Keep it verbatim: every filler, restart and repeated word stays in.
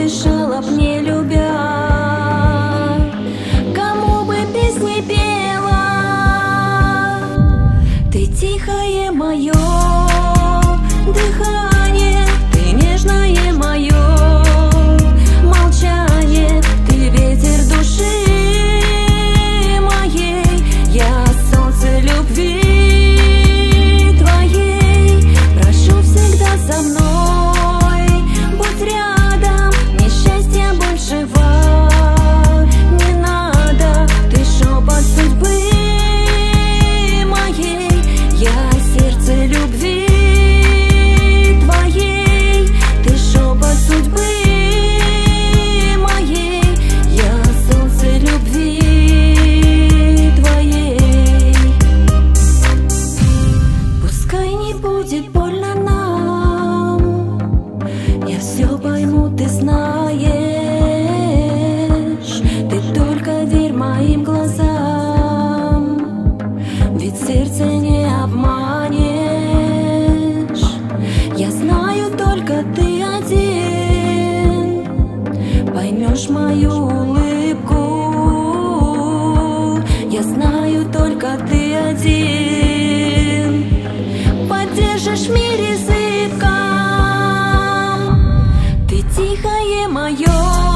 мешала б, не любя. Кому бы песни пела, ты тихое мое дыхание, ты нежное мое молчание, ты ветер души моей, я солнце любви твоей. Прошу всегда со мной, будь рядом, мне счастья большего не надо. Ты шепот судьбы моей, я сердце любви твоей. Ты шепот судьбы моей, я солнце любви твоей. Пускай не будет больно нам, я все пойму, ты знаешь. Ты только верь моим глазам, ведь сердце не обманешь. Я знаю, только ты один поймешь мою улыбку. Я знаю, только ты один поддержишь в мире зыбком. Ты тихое мое